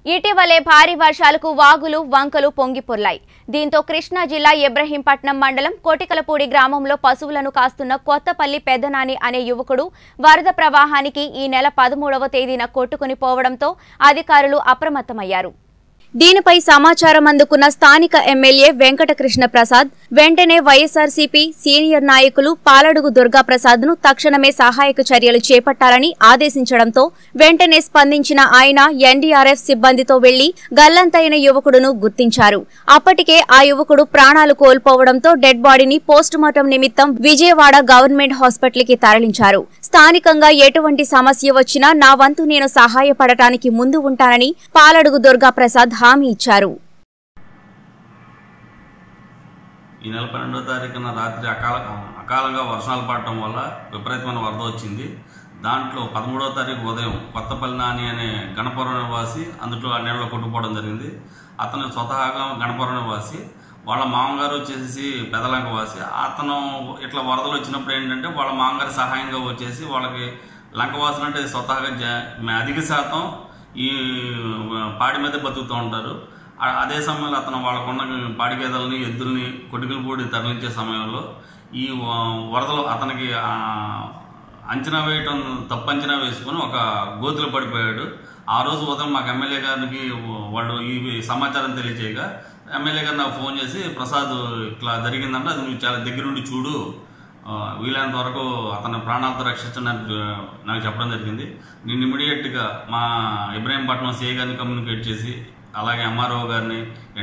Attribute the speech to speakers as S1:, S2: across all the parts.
S1: ఇటీవలే భారీ వర్షాలకు వాగులు వంకలు పొంగిపొర్లాయి. దీంతో కృష్ణా జిల్లా ఇబ్రహీంపట్నం మండలం కోటికలపూడి గ్రామంలో పశువులను కాస్తున్న కొత్తపల్లి పెద్దనాని అనే యువకుడు వరద ప్రవాహానికి ఈ నెల 13వ తేదీన కొట్టుకుని పోవడంతో అధికారులు అప్రమత్తమయ్యారు. దీనిపై సమాచారం అందుకున్న స్థానిక ఎమ్మెల్యే వెంకటకృష్ణ ప్రసాద్ వెంటనే వైఎస్ఆర్సీపీ సీనియర్ నాయకులు పాలడుగు దుర్గాప్రసాద్ ను తక్షణమే సహాయక చర్యలు చేపట్టాలని ఆదేశించడంతో వెంటనే స్పందించిన ఆయన ఎన్డీఆర్ఎఫ్ సిబ్బందితో వెళ్లి గల్లంతైన యువకుడును గుర్తించారు. అప్పటికే ఆ యువకుడు ప్రాణాలు కోల్పోవడంతో డెడ్ బాడీని పోస్టుమార్టం నిమిత్తం విజయవాడ గవర్నమెంట్ హాస్పిటల్ కి తరలించారు. స్థానికంగా ఎటువంటి సమస్య వచ్చినా నా వంతు నేను సహాయపడటానికి ముందు ఉంటానని పాలడుగు దుర్గాప్రసాద్ హామీ ఇచ్చారు.
S2: ఈ నెల 12వ తారీఖున రాత్రి అకాలంగా వర్షాలు పడటం వల్ల విపరీతమైన వరద వచ్చింది. దాంట్లో 13వ తారీఖు ఉదయం కొత్తపల్లి నాని అనే గణపురం నివాసి అందులో ఆ నీళ్ళలో కొట్టుకుపోవడం జరిగింది. అతను స్వతహాగా గణపురం నివాసి, వాళ్ళ మామగారు వచ్చేసి పెదలంక వాసి. అతను ఇట్లా వరదలు వచ్చినప్పుడు ఏంటంటే వాళ్ళ మామగారి సహాయంగా వచ్చేసి వాళ్ళకి లంకవాసులు అంటే స్వతహాగా అధిక శాతం ఈ పాడి మీద బతుకుతూ ఉంటారు. అదే సమయంలో అతను వాళ్ళకున్న పాడి గేదెలని ఎద్దుల్ని కొట్టుకులపూడి తరలించే సమయంలో ఈ వరదలు అతనికి అంచనా వేయటం తప్పు అంచనా వేసుకుని ఒక గోతులో పడిపోయాడు. ఆ రోజు ఉదయం మాకు ఎమ్మెల్యే గారికి వాళ్ళు ఈ సమాచారం తెలియజేయగా ఎమ్మెల్యే గారు నాకు ఫోన్ చేసి, ప్రసాద్ ఇట్లా జరిగిందంటే అది నువ్వు చాలా దగ్గరుండి చూడు, వీలైనంత వరకు అతని ప్రాణాలతో రక్షించడానికి నాకు చెప్పడం జరిగింది. నేను ఇమీడియట్గా మా ఇబ్రహీంపట్నం సిఐ గారిని కమ్యూనికేట్ చేసి, అలాగే ఎంఆర్ఓ గారిని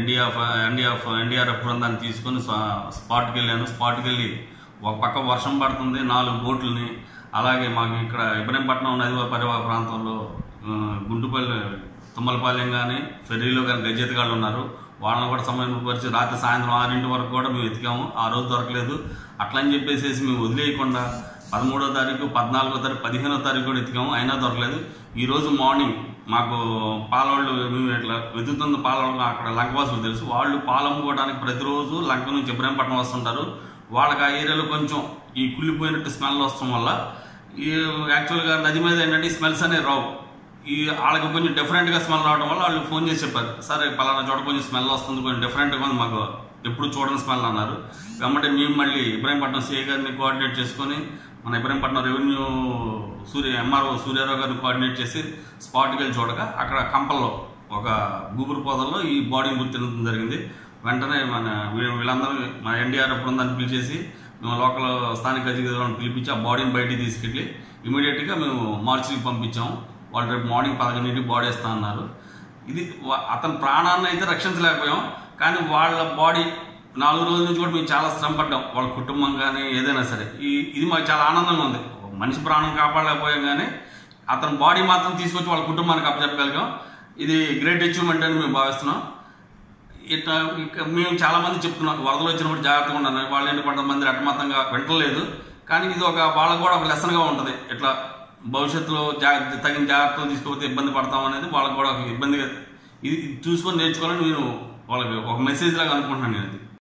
S2: ఎన్డీఆర్ఎఫ్ బృందాన్ని తీసుకొని స్పాట్కి వెళ్ళాను. స్పాట్కి వెళ్ళి ఒక పక్క వర్షం పడుతుంది, 4 బోట్లని, అలాగే మాకు ఇక్కడ ఇబ్రహీంపట్నం నది పరివాహ ప్రాంతంలో గుంటుపల్లి తుమ్మలపాలెం కానీ ఫెర్రీలో కానీ గజెతగాళ్ళు ఉన్నారు. వాళ్ళని కూడా సమయపరిచి రాత్రి సాయంత్రం 6 వరకు కూడా మేము వెతికాము. ఆ రోజు దొరకలేదు. అట్లని చెప్పేసి మేము వదిలేయకుండా 13వ తారీఖు, 14వ తారీఖు, 15వ తారీఖు కూడా వెతికాము, అయినా దొరకలేదు. ఈరోజు మార్నింగ్ మాకు పాలవాళ్ళు మేము ఇట్లా వెతుకుతున్న పాలవాళ్ళు అక్కడ లంకవాసులు తెలుసు, వాళ్ళు పాలు అమ్ముకోవడానికి ప్రతిరోజు లంక నుంచి ఇబ్రహీంపట్నం వస్తుంటారు. వాళ్ళకి ఆ ఏరియాలో కొంచెం ఈ కుళ్ళిపోయినట్టు స్మెల్ వస్తాం వల్ల ఈ యాక్చువల్గా నది మీద ఏంటంటే ఈ స్మెల్స్ అనేవి రావు. ఈ వాళ్ళకి కొంచెం డిఫరెంట్గా స్మెల్ రావడం వల్ల వాళ్ళు ఫోన్ చేసి చెప్పారు, సరే పలానా చోట కొంచెం స్మెల్ వస్తుంది, కొంచెం డిఫరెంట్గా ఉంది, మాకు ఎప్పుడు చూడని స్మెల్ అన్నారు. వెంబడే మేము మళ్ళీ ఇబ్రహీంపట్నం సిఐ గారిని కోఆర్డినేట్ చేసుకొని మన ఇబ్రహీంపట్నం రెవెన్యూ ఎంఆర్ఓ సూర్యారావు గారిని కోఆర్డినేట్ చేసి స్పాట్కి వెళ్ళి చూడగా అక్కడ కంపల్లో ఒక గుబురు పొదల్లో ఈ బాడీని గుర్తించడం జరిగింది. వెంటనే వీళ్ళందరూ మన ఎన్డీఆర్ఎఫ్ బృందాన్ని పిలిచేసి మేము లోకల్ స్థానిక అధికారులను పిలిపించి ఆ బాడీని బయటికి తీసుకెళ్ళి ఇమీడియట్గా మేము మార్చికి పంపించాము. వాళ్ళు రేపు మార్నింగ్ 11కి బాడీ వేస్తా అన్నారు. ఇది అతని ప్రాణాన్ని అయితే రక్షించలేకపోయాం, కానీ వాళ్ళ బాడీ 4 రోజుల నుంచి కూడా మేము చాలా శ్రమ పడ్డాం, వాళ్ళ కుటుంబం కానీ ఏదైనా సరే. ఇది మాకు చాలా ఆనందంగా ఉంది. మనిషి ప్రాణం కాపాడలేకపోయాం, కానీ అతని బాడీ మాత్రం తీసుకొచ్చి వాళ్ళ కుటుంబానికి అప్పచెప్పగలిగాం. ఇది గ్రేట్ అచీవ్మెంట్ అని మేము భావిస్తున్నాం. ఇట్లా మేము చాలామంది చెప్తున్నాం వరదలు వచ్చినప్పుడు జాగ్రత్తగా ఉండాలి. వాళ్ళు ఏంటి కొంతమంది అటమతంగా వింటలేదు, కానీ ఇది వాళ్ళకు కూడా ఒక లెసన్గా ఉంటుంది. ఇట్లా భవిష్యత్తులో తగిన జాగ్రత్తలు తీసుకోకపోతే ఇబ్బంది పడతాం అనేది వాళ్ళకు కూడా ఒక ఇబ్బందిగా ఇది చూసుకొని నేర్చుకోవాలని నేను వాళ్ళకి ఒక మెసేజ్ లాగా అనుకుంటున్నాను నేను.